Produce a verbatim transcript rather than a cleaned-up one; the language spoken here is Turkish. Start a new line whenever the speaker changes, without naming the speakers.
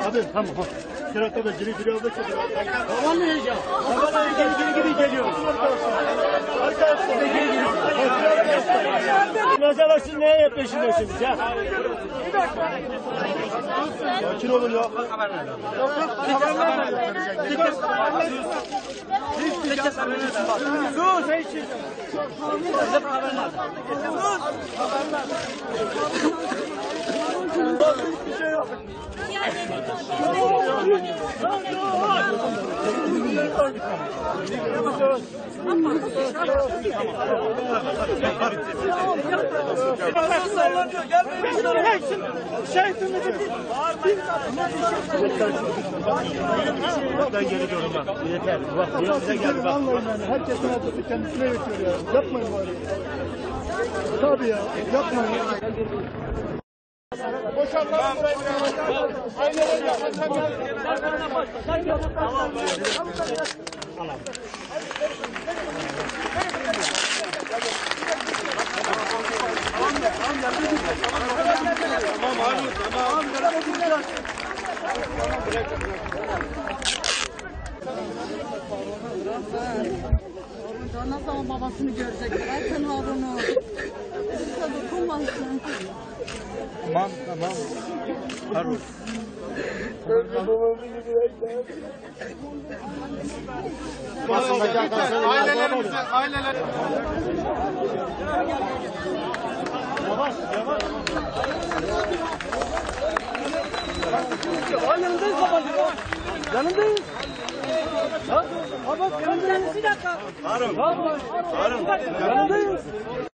Abi tamam. Kıratta da geri geri aldık. Tamam mı heyecan? Tamam geri geri geri geliyoruz. Arkadaşlar geri geri geri. Mesela siz neye peşindesiniz ya? Sakin olun ya. Haber nerede? Sus hey için. Bize haber nerede? Sus. Bir şey yok. Ben geri diyorum bak. Yeter. Bak bize geldi bak. Herkesin adresi kendisine yetiyor ya. Yapmayın bari. Tabii ya. Yapmayın. Boşanlar burayı. Aynen öyle. Tamam. Tamam abi, tamam.
Harun ne zaman babasını görecek? Bırakın Harun'u. Lütfen dokunmasın.
Tamam, tamam. Harun.
Ailelerimize, aileler.
Yavaş, yavaş. Yanındayız babacığım. Yanındayız. Ha? Ha bak yanındayız. Bir dakika. Harun. Harun. Yanındayız.